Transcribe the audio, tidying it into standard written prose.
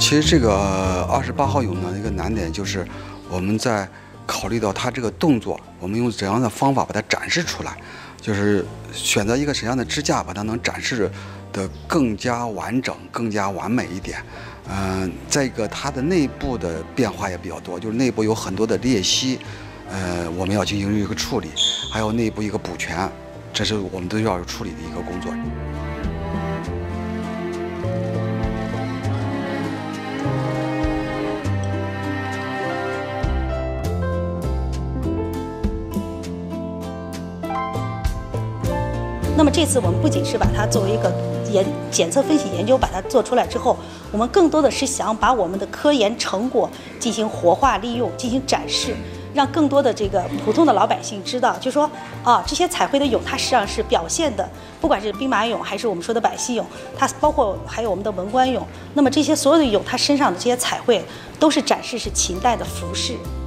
其实这个28号俑呢，一个难点就是我们在考虑到它这个动作，我们用怎样的方法把它展示出来，就是选择一个什么样的支架，把它能展示的更加完整、更加完美一点。再一个它的内部的变化也比较多，就是内部有很多的裂隙，我们要进行一个处理，还有内部一个补全，这是我们都要处理的一个工作。 那么这次我们不仅是把它作为一个检测分析研究把它做出来之后，我们更多的是想把我们的科研成果进行活化利用，进行展示，让更多的这个普通的老百姓知道，就说啊，这些彩绘的俑它实际上是表现的，不管是兵马俑还是我们说的百戏俑，它包括还有我们的文官俑，那么这些所有的俑它身上的这些彩绘都是展示是秦代的服饰。